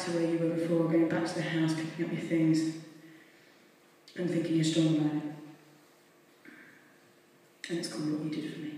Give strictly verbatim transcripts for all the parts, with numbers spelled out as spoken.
to where you were before, going back to the house, picking up your things, and thinking you're strong about it. And it's called What You Did For Me.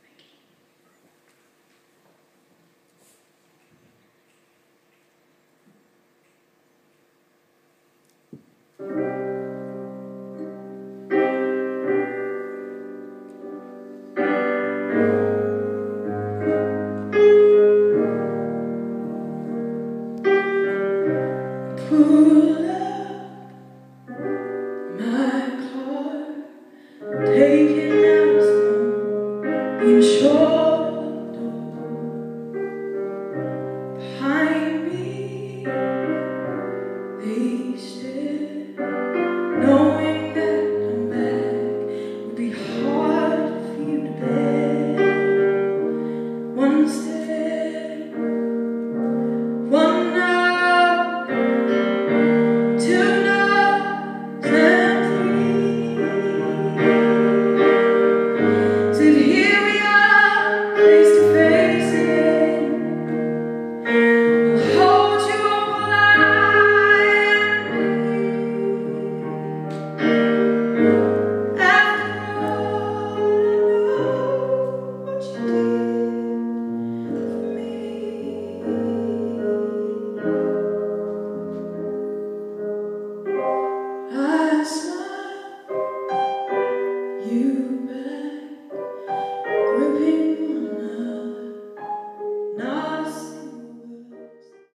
Pull up my car, taking out snow in short behind me. They stare, knowing that I'm back would be hard for you to bear. One step, one night. You